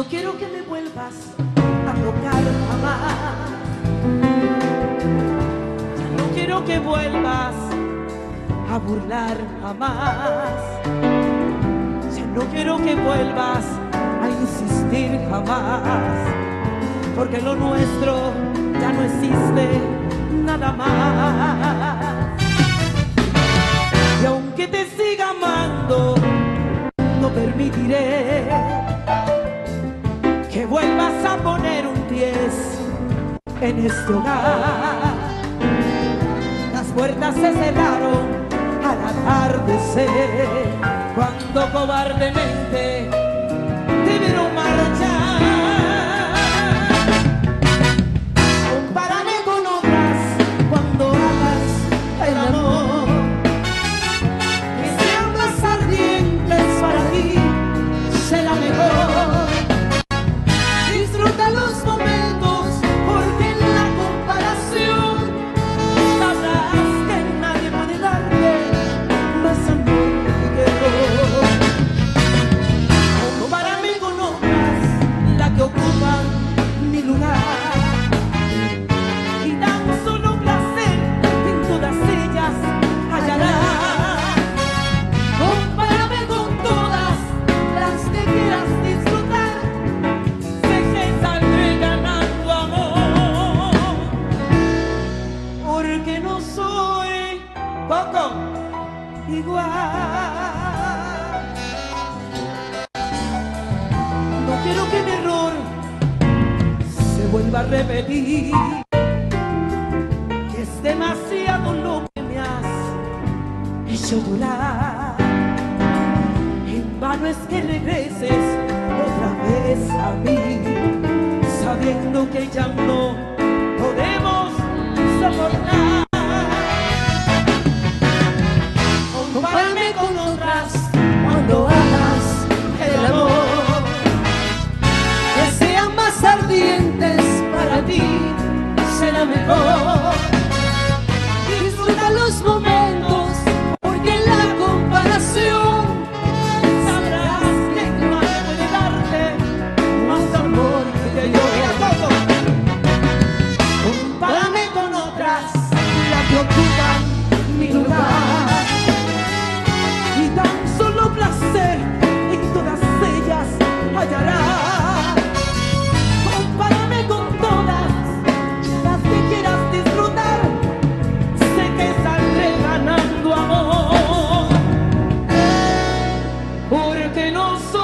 no quiero que me vuelvas a tocar jamás. Ya no quiero que vuelvas a burlar jamás. Ya no quiero que vuelvas a insistir jamás, porque lo nuestro ya no existe nada más. Y aunque te siga amando, no permitiré que vuelvas a poner un pie en este hogar. Las puertas se cerraron al atardecer, cuando cobardemente te vieron marchar. Compárame con otras cuando hagas el amor, que sean más ardientes para ti, será mejor. Disfruta los momentos, porque en la comparación sabrás que nadie puede darte más amor que yo. Compárame con otras, las que ocupan mi lugar, y tan solo placer en todas ellas hallarás. Compárame con todas las que quieras disfrutar, sé que saldré ganando amor, porque no soy poco igual. No quiero que mi error se vuelva a repetir, que es demasiado lo que me has hecho llorar. En vano es que regreses otra vez a mí, sabiendo que ya no podemos soportar. Compárame con otras cuando hagas el amor, que sean más ardientes para ti, será mejor. Disfruta los momentos, porque en la comparación sabrás que nadie puede darte más amor que yo. Compárame con otras, las que ocupan mi lugar, y tan solo placer en todas ellas hallarás. Compárame con todas las que quieras disfrutar, sé que saldré ganando amor, porque no soy